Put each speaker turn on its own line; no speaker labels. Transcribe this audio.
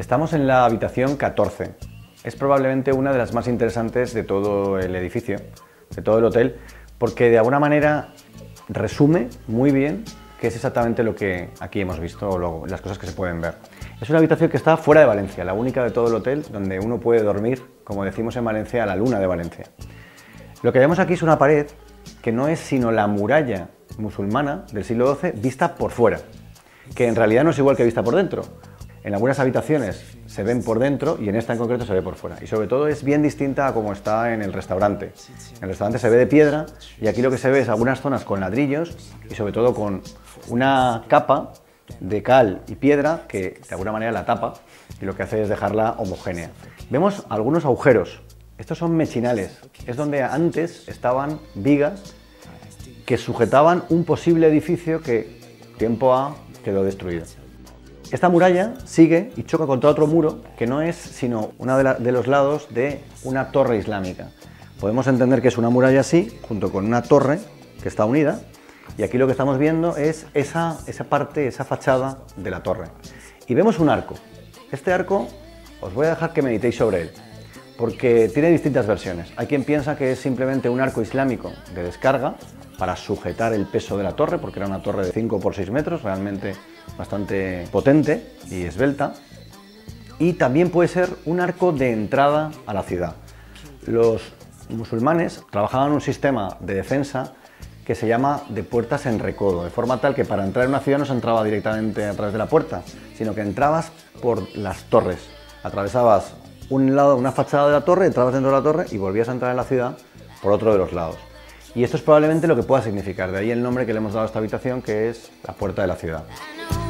Estamos en la habitación 14. Es probablemente una de las más interesantes de todo el edificio, de todo el hotel, porque de alguna manera resume muy bien qué es exactamente lo que aquí hemos visto o las cosas que se pueden ver. Es una habitación que está fuera de Valencia, la única de todo el hotel donde uno puede dormir, como decimos en Valencia, a la luna de Valencia. Lo que vemos aquí es una pared que no es sino la muralla musulmana del siglo XII vista por fuera, que en realidad no es igual que vista por dentro. En algunas habitaciones se ven por dentro y en esta en concreto se ve por fuera. Y sobre todo es bien distinta a como está en el restaurante. En el restaurante se ve de piedra y aquí lo que se ve es algunas zonas con ladrillos y sobre todo con una capa de cal y piedra que de alguna manera la tapa y lo que hace es dejarla homogénea. Vemos algunos agujeros. Estos son mechinales. Es donde antes estaban vigas que sujetaban un posible edificio que tiempo A quedó destruido. Esta muralla sigue y choca contra otro muro que no es sino uno de los lados de una torre islámica. Podemos entender que es una muralla así, junto con una torre que está unida, y aquí lo que estamos viendo es esa parte, esa fachada de la torre. Y vemos un arco. Este arco os voy a dejar que meditéis sobre él, porque tiene distintas versiones. Hay quien piensa que es simplemente un arco islámico de descarga para sujetar el peso de la torre, porque era una torre de 5 por 6 metros, realmente bastante potente y esbelta. Y también puede ser un arco de entrada a la ciudad. Los musulmanes trabajaban un sistema de defensa que se llama de puertas en recodo, de forma tal que para entrar en una ciudad no se entraba directamente a través de la puerta, sino que entrabas por las torres, atravesabas un lado, una fachada de la torre, entrabas dentro de la torre y volvías a entrar en la ciudad por otro de los lados. Y esto es probablemente lo que pueda significar, de ahí el nombre que le hemos dado a esta habitación, que es la puerta de la ciudad.